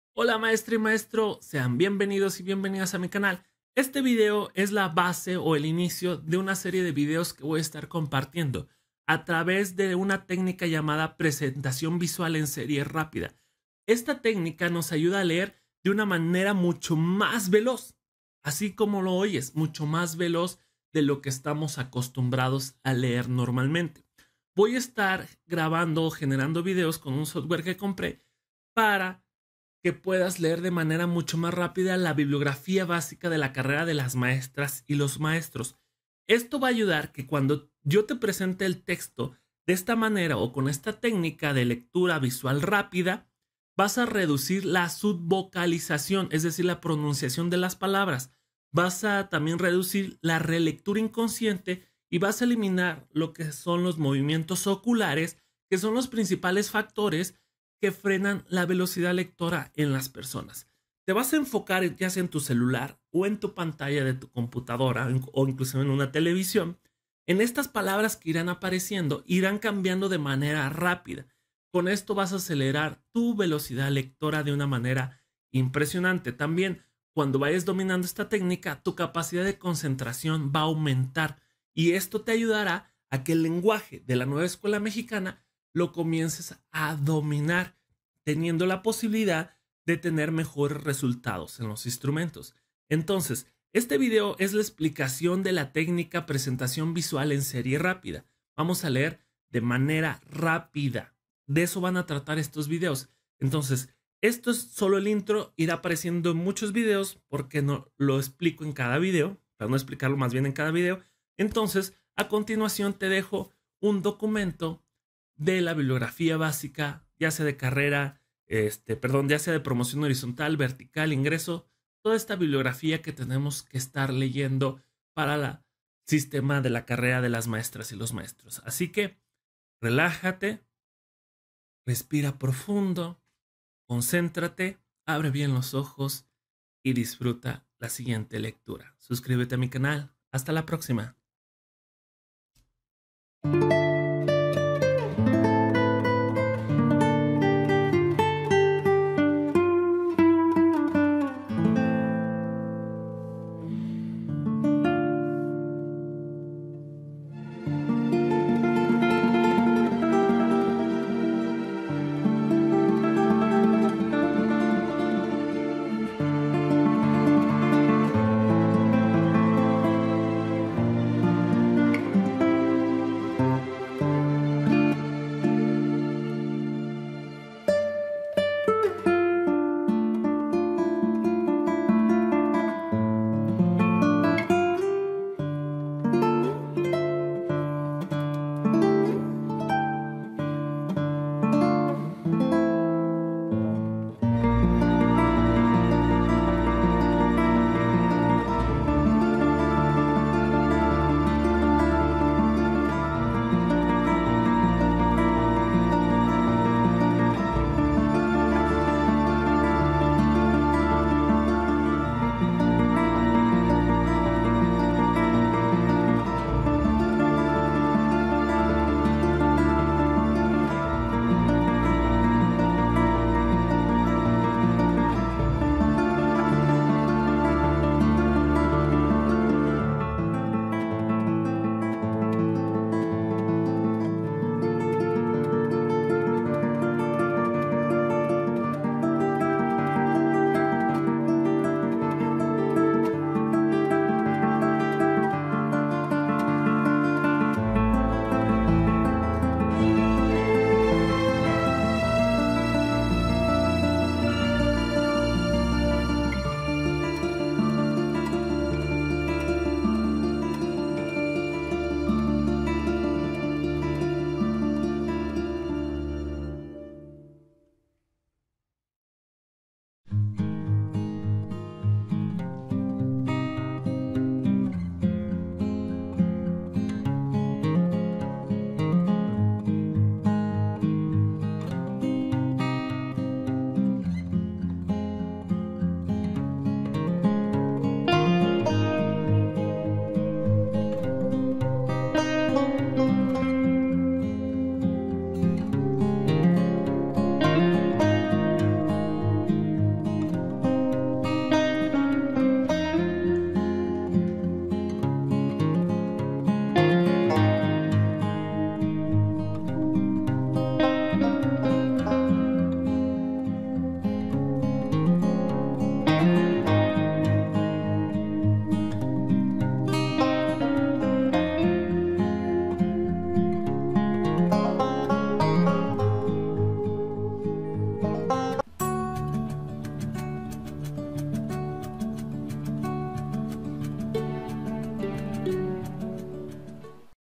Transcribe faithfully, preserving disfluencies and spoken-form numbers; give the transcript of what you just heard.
Hola maestra y maestro, sean bienvenidos y bienvenidas a mi canal. Este video es la base o el inicio de una serie de videos que voy a estar compartiendo a través de una técnica llamada presentación visual en serie rápida. Esta técnica nos ayuda a leer de una manera mucho más veloz, así como lo oyes, mucho más veloz de lo que estamos acostumbrados a leer normalmente. Voy a estar grabando o generando videos con un software que compré para que puedas leer de manera mucho más rápida la bibliografía básica de la carrera de las maestras y los maestros. Esto va a ayudar que cuando yo te presente el texto de esta manera o con esta técnica de lectura visual rápida, vas a reducir la subvocalización, es decir, la pronunciación de las palabras. Vas a también reducir la relectura inconsciente y vas a eliminar lo que son los movimientos oculares, que son los principales factores que frenan la velocidad lectora en las personas. Te vas a enfocar ya sea en tu celular o en tu pantalla de tu computadora o incluso en una televisión, en estas palabras que irán apareciendo, irán cambiando de manera rápida. Con esto vas a acelerar tu velocidad lectora de una manera impresionante. También, cuando vayas dominando esta técnica, tu capacidad de concentración va a aumentar y esto te ayudará a que el lenguaje de la nueva escuela mexicana lo comiences a dominar, teniendo la posibilidad de tener mejores resultados en los instrumentos. Entonces, este video es la explicación de la técnica presentación visual en serie rápida. Vamos a leer de manera rápida. De eso van a tratar estos videos. Entonces, esto es solo el intro, irá apareciendo en muchos videos porque no lo explico en cada video, para no explicarlo más bien en cada video. Entonces, a continuación te dejo un documento de la bibliografía básica, ya sea de carrera, este, perdón, ya sea de promoción horizontal, vertical, ingreso, toda esta bibliografía que tenemos que estar leyendo para el sistema de la carrera de las maestras y los maestros. Así que relájate, respira profundo, concéntrate, abre bien los ojos y disfruta la siguiente lectura. Suscríbete a mi canal. Hasta la próxima.